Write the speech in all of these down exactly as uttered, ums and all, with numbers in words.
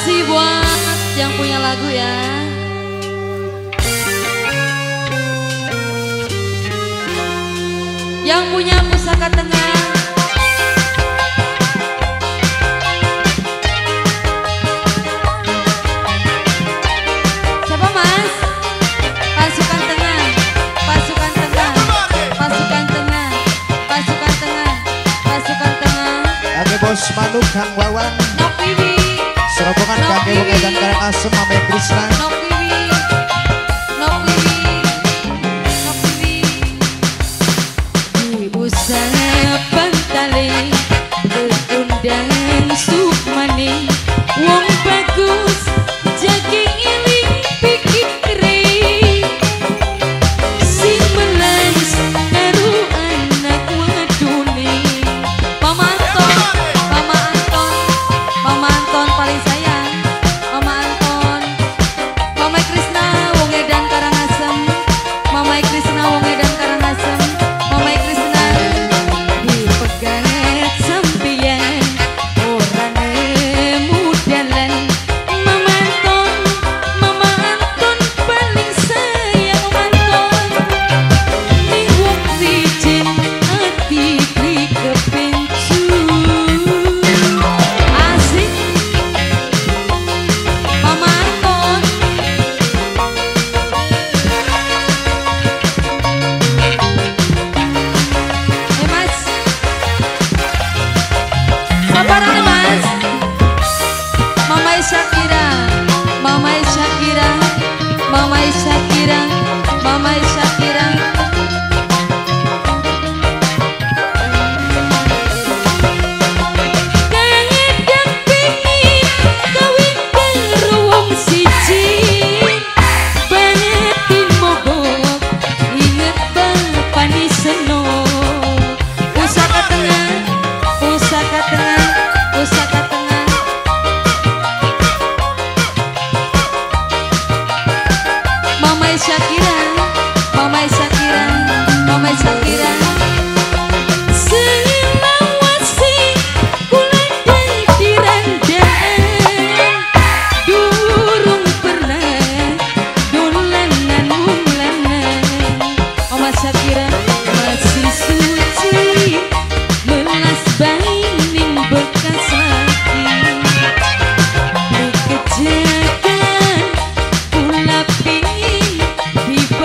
kasih buat yang punya lagu ya. Yang punya pusaka tengah. Siapa mas? Pasukan tengah, pasukan tengah, pasukan tengah, pasukan tengah, pasukan tengah. Oke bos Manu Kang Wawan. Nok Wiwi. Serobongan kakek wong edan Karangasem Mame Krisna. Nok Wiwi. Nok Wiwi. Nok Wiwi. Di usaha pantale berundang Sukmani wong bagus jaking iling pikire si melas karo anak wadone Mama Anton, Mama Anton, Mama Anton paling sayang, Mama Anton, Mama Krisna wong edan Karangasem, Mama Krisna wong edan Karangasem, Mama Krisna dipegat sampeyan ora nemu dalan. Mama Anton, Mama Anton paling sayang Anton, ning wong licin ati kepencu asik. Mama Anton eh mas sabaran nih mas. Mama Syakira, Mama Syakira, Mama Syakira, Mama Syakira. Kangedang pengin kawin karo wong siji, bangetin mogok inget bapane seno. Pusaka tengah, pusaka tengah, pusaka tengah. Mama Syakira, Mama Syakira, Mama Syakira. Selawase kula dadi randaan, durung pernah dolanan mulanan. Mama Syakira masih suci melas baining bekas hati. Kekejakan kula pingin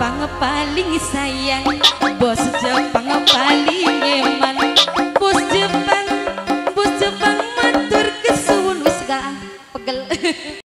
Jepang paling sayang, bos Jepang paling eman. Bos Jepang, bos Jepang matur kesuwun wis gak pegel.